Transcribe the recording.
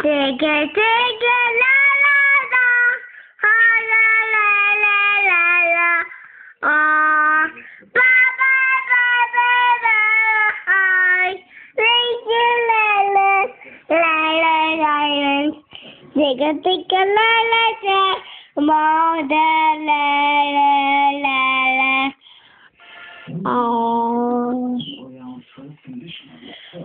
Digga la la la, ha la la la la la, ah, ba ba ba ba ba, hi, la la la la la la, digga la la la, more la